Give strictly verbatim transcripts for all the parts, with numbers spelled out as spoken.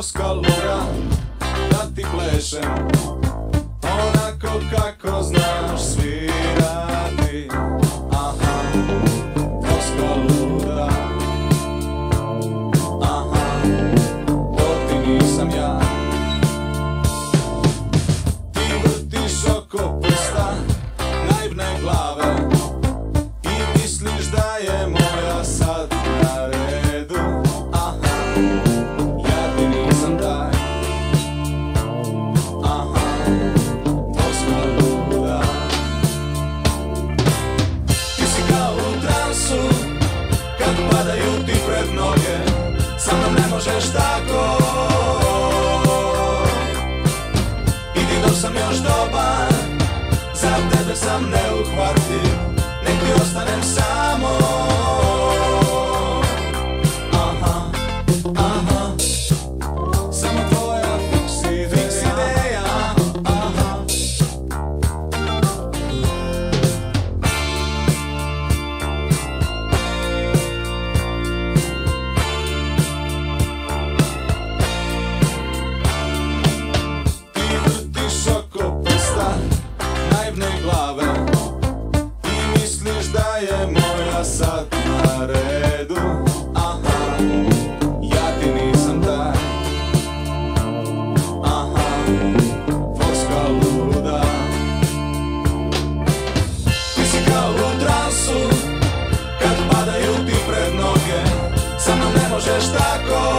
Moska luda, da ti plešem onako kako znaš svirati. Aha, Moska luda, aha, to ti nisam ja. Ti vrtiš oko prsta naivne glave i misliš da je moja sad na redu. Aha, ja ti nisam taj. Aha, Moska luda. Ti si kao u transu kad padaju ti pred noge. Sa mnom ne možeš tako. Idi dok sam još dobar, za tebe sam neuhvatljiv. Nek ti ostanem samo. Aha, aha, samo tvoja fiks ideja. Aha, ti vrtiš oko prsta naivne glave i misliš da je moja sad na redu. Aha, ja ti nisam taj. Aha, Moska luda. Ti si kao u transu kad padaju ti pred noge. Sa mnom ne možeš tako.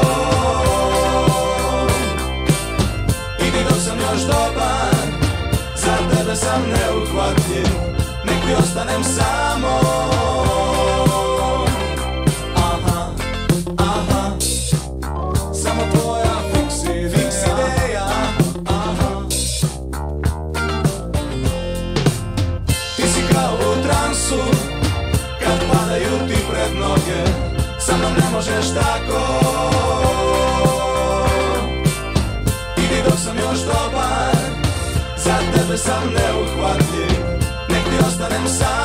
Idi dok sam još dobar, za tebe sam neuhvatljiv. Nek ti ostanem samo. Aha, aha, samo tvoja fiks ideja. Aha, ti si kao u transu kad padaju ti pred noge. Sa mnom ne možeš tako. Idi dok sam još dobar, za tebe sam neuhvatljiv. Nek ti ostanem sam.